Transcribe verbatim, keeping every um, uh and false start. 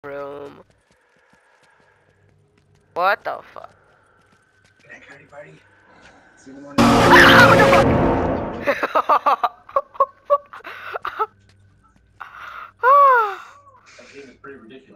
room. What the fuck? Good night, Cardi Party. See you in the morning. That game is pretty ridiculous.